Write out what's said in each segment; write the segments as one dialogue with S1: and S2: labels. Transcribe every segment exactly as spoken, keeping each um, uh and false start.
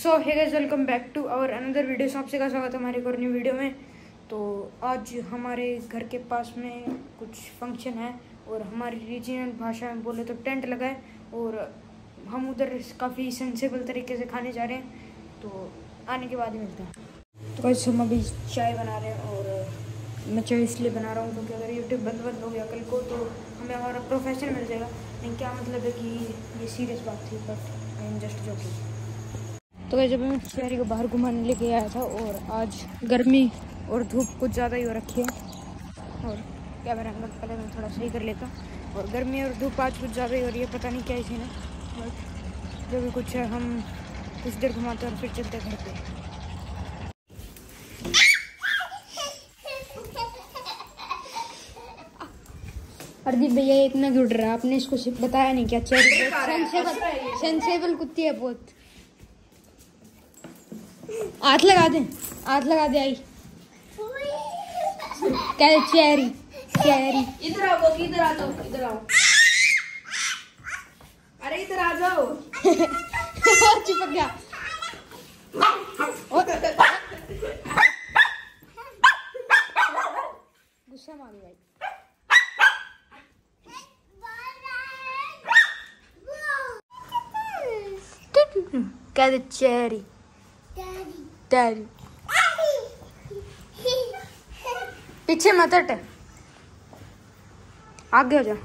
S1: So hey guys, welcome back to our another video. सबसे का स्वागत है हमारे एक और न्यू वीडियो में। तो आज हमारे घर के पास में कुछ फंक्शन है और हमारी रीजनल भाषा में बोले तो टेंट लगा है और हम उधर काफ़ी सेंसेबल तरीके से खाने जा रहे हैं, तो आने के बाद ही मिलते हैं। तो गाइस हम अभी चाय बना रहे हैं और मैं चाय इसलिए बना रहा हूँ क्योंकि अगर यूट्यूब बंद बंद हो गया कल को तो हमें हमारा प्रोफेशन मिल जाएगा। लेकिन क्या मतलब है कि ये सीरियस बात थी, but I am just joking. तो गाइस जब मैं शहरी को बाहर घुमाने लेके आया था और आज गर्मी और धूप कुछ ज़्यादा ही हो रखी है और कैमरा एंगल पहले मैं थोड़ा सही कर लेता हूँ। और गर्मी और धूप आज कुछ ज़्यादा ही हो रही है, पता नहीं क्या इसी ने, बट जो भी कुछ है हम कुछ देर घुमाते और फिर चलते घर पे। हरदीप भैया इतना क्यों डर रहा है? आपने इसको सिर्फ बताया नहीं क्या? चेरी सेंसेबल सेंसेबल कुत्ती है बहुत। हाथ लगा दे, हाथ लगा दे। आई क्या है? Cherry Cherry.
S2: इधर आओ, इधर आ जाओ, इधर आओ। अरे इधर आ जाओ।
S1: चिपक गया। गुस्सा मारी भाई। क्या है? Cherry daddy. पीछे मत हट, आगे हो जा।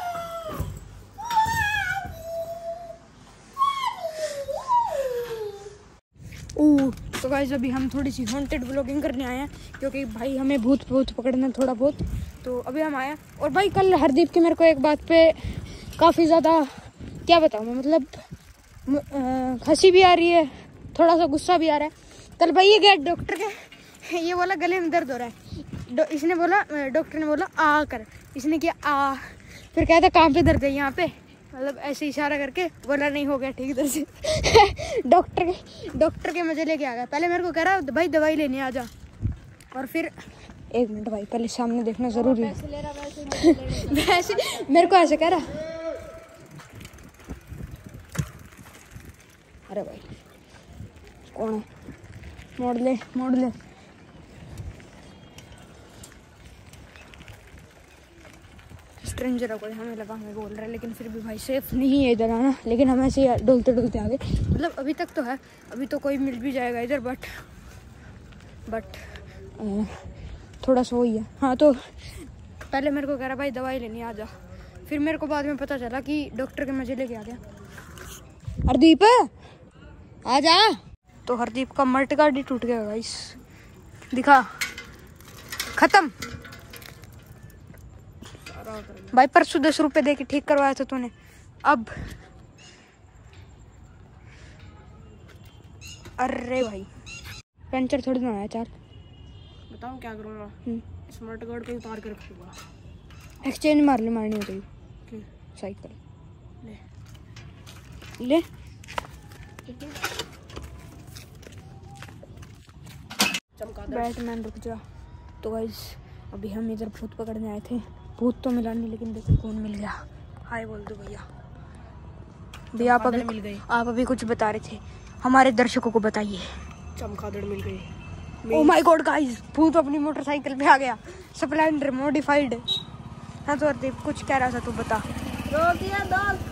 S1: ओह तो गाइस अभी हम थोड़ी सी हॉन्टेड व्लॉगिंग करने आए हैं क्योंकि भाई हमें भूत भूत पकड़ना थोड़ा बहुत, तो अभी हम आए। और भाई कल हरदीप की मेरे को एक बात पे काफ़ी ज़्यादा क्या बताऊँ मैं, मतलब हंसी भी आ रही है, थोड़ा सा गुस्सा भी आ रहा है। कल भाई ये गया डॉक्टर के, ये बोला गले में दर्द हो रहा है। इसने बोला, डॉक्टर ने बोला आ कर, इसने किया आ, फिर कहता कहाँ पे दर्द है? यहाँ पे, मतलब ऐसे इशारा करके बोला नहीं हो गया ठीक इधर से। डॉक्टर के डॉक्टर के मजे लेके आ गया। पहले मेरे को कह रहा भाई दवाई लेने आ जा, और फिर एक मिनट भाई पहले सामने देखना जरूरी है। वैसे मेरे को ऐसे कह रहा। अरे भाई कौन है? मोड़ ले मोड़ ले। स्ट्रेंजर है कोई, हमें लगा हमें बोल रहा है, लेकिन फिर भी भाई सेफ नहीं है इधर आना। लेकिन हम ऐसे ही डोलते डोलते आ गए, मतलब अभी तक तो है, अभी तो कोई मिल भी जाएगा इधर, बट बट थोड़ा सा वही है। हाँ तो पहले मेरे को कह रहा भाई दवाई लेनी आ जा, फिर मेरे को बाद में पता चला कि डॉक्टर के मजे लेके आ गया। हरदीप आ जा। तो हरदीप का मल्टी कार्ड ही टूट गया गाइस, दिखा, खत्म भाई। परसों दस रुपए दे के ठीक करवाया था तूने, अब अरे भाई पंचर थोड़ी ना आया चार।
S2: बताओ क्या करूँगा? स्मार्ट कार्ड को उतार कर रखूंगा।
S1: एक्सचेंज मार ले, मारनी होती है साइकिल ले ले। बैटमैन रुक जा। तो गाइस अभी हम इधर भूत पकड़ने आए थे, भूत तो मिला नहीं, लेकिन देखो कौन मिल गया। हाय बोल दो भैया। भैया आप अभी मिल गए, आप अभी कुछ बता रहे थे, हमारे दर्शकों को बताइए।
S2: चमगादड़ मिल गई।
S1: ओह माय गॉड गाइस, भूत अपनी मोटरसाइकिल पे आ गया, स्प्लेंडर मॉडिफाइड। हाँ तो हरदीप कुछ कह रहा था, तू बता।
S2: रोकिए दोस्त।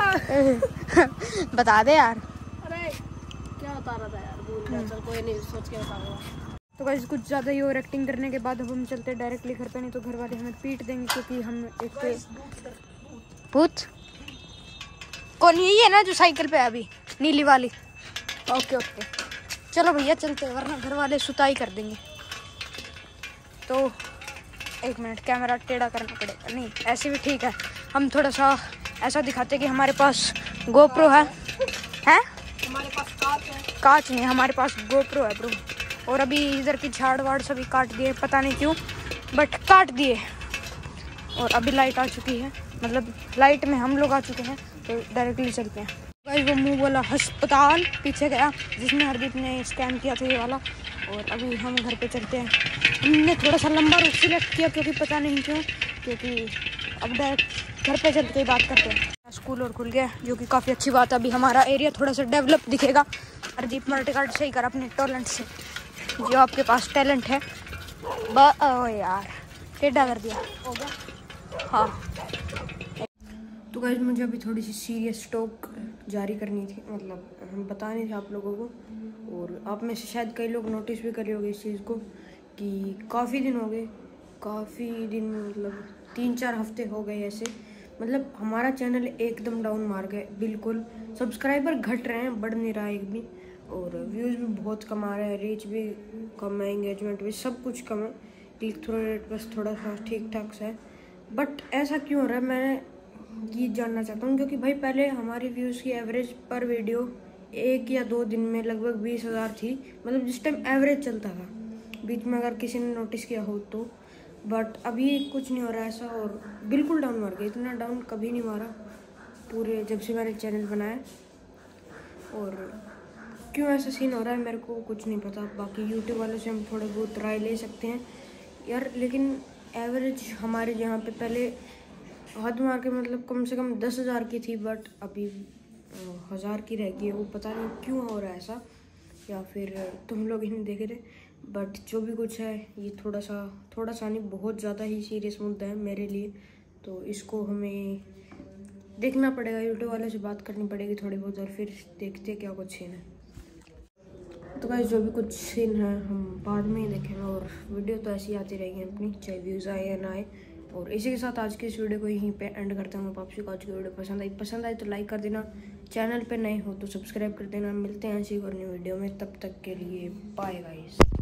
S1: बता दे यार।
S2: अरे क्या बता रहा था यार, भूल गया। चल कोई नहीं, सोच के बताऊंगा।
S1: तो गाइस कुछ ज़्यादा ही ओवर एक्टिंग करने के बाद अब हम चलते डायरेक्टली घर पे, नहीं तो घर वाले हमें पीट देंगे क्योंकि हम एक भूत कौन यही है ना जो साइकिल पे है अभी, नीली वाली। ओके ओके चलो भैया चलते, वरना घर वाले सुताई कर देंगे। तो एक मिनट कैमरा टेढ़ा करना पड़ेगा, नहीं ऐसे भी ठीक है। हम थोड़ा सा ऐसा दिखाते कि हमारे पास गोप्रो है। हैं?
S2: हमारे पास कांच है।
S1: कांच नहीं, हमारे पास गोप्रो है ब्रो। और अभी इधर की झाड़ वाड़ सभी काट दिए, पता नहीं क्यों, बट काट दिए। और अभी लाइट आ चुकी है, मतलब लाइट में हम लोग आ चुके हैं, तो डायरेक्टली चलते हैं। गाइस वो मुंह वाला अस्पताल पीछे गया जिसमें हरदीप ने स्कैन किया था ये वाला। और अभी हम घर पे चलते हैं। हमने थोड़ा सा लंबा रूट सिलेक्ट किया क्योंकि पता नहीं क्यों, क्योंकि अब डायरेक्ट घर पे चल के बात करते हैं। स्कूल और खुल गया जो कि काफ़ी अच्छी बात है। अभी हमारा एरिया थोड़ा सा डेवलप दिखेगा। हरदीप मल्टी कार्ड सही कर अपने टैलेंट से, जो आपके पास टैलेंट है। बा ओ यार टेढ़ा कर दिया, हो गया। हाँ तो गाइस मुझे अभी थोड़ी सी सीरियस टॉक जारी करनी थी, मतलब हम बताने थे आप लोगों को, और आप में से शायद कई लोग नोटिस भी कर रहे होंगे इस चीज़ को कि काफ़ी दिन हो गए, काफ़ी दिन मतलब तीन चार हफ्ते हो गए ऐसे, मतलब हमारा चैनल एकदम डाउन मार गए बिल्कुल। सब्सक्राइबर घट रहे हैं, बढ़ नहीं रहा है एक भी, और व्यूज़ भी बहुत कम आ रहा है, रीच भी कम है, एंगेजमेंट भी सब कुछ कम है, क्लिक थ्रू रेट बस थोड़ा सा ठीक ठाक सा है। बट ऐसा क्यों हो रहा है मैं ये जानना चाहता हूँ, क्योंकि भाई पहले हमारी व्यूज़ की एवरेज पर वीडियो एक या दो दिन में लगभग बीस हज़ार थी, मतलब जिस टाइम एवरेज चलता था, बीच में अगर किसी ने नोटिस किया हो तो। बट अभी कुछ नहीं हो रहा ऐसा, और बिल्कुल डाउन मार गया, इतना डाउन कभी नहीं मारा पूरे जब से मैंने चैनल बनाया। और क्यों ऐसा सीन हो रहा है मेरे को कुछ नहीं पता, बाकी यूट्यूब वालों से हम थोड़े बहुत राय ले सकते हैं यार, लेकिन एवरेज हमारे यहाँ पे पहले हद मार के मतलब कम से कम दस हज़ार की थी, बट अभी हज़ार की रह गई है। वो पता नहीं क्यों हो रहा है ऐसा, या फिर तुम लोग ही नहीं देख रहे, बट जो भी कुछ है ये थोड़ा सा थोड़ा सा नहीं बहुत ज़्यादा ही सीरियस मुद्दा है मेरे लिए, तो इसको हमें देखना पड़ेगा, यूट्यूब वालों से बात करनी पड़ेगी थोड़ी बहुत, और फिर देखते क्या कुछ सीन है। तो गाइस जो भी कुछ सीन है हम बाद में ही देखेंगे, और वीडियो तो ऐसी आती रहेगी अपनी, चाहे व्यूज़ आए या ना आए। और इसी के साथ आज की इस वीडियो को यहीं पे एंड करता हूँ। आपको आज की वीडियो पसंद आई पसंद आई तो लाइक कर देना, चैनल पे नए हो तो सब्सक्राइब कर देना। मिलते हैं ऐसी और न्यू वीडियो में, तब तक के लिए बाय गाइस।